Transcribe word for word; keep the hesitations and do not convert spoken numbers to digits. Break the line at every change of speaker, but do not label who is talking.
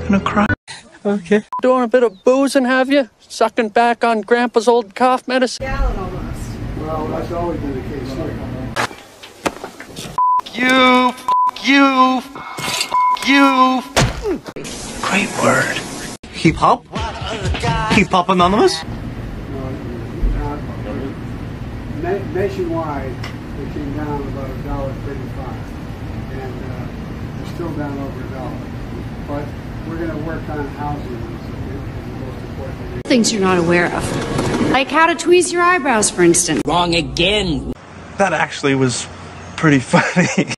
gonna cry. Okay.
Doing a bit of boozing, have you? Sucking back on Grandpa's old cough medicine?
Gallon almost.
Well, that's always been the case here.
You, you, you. Great word. Hip hop? Hip hop Anonymous?
No, not, na nationwide, it came down about a dollar thirty-five, and uh, it's still down over a dollar. But we're going to work on housing. Is the most important thing.
Things you're not aware of, like how to tweeze your eyebrows, for instance.
Wrong again.
That actually was pretty funny.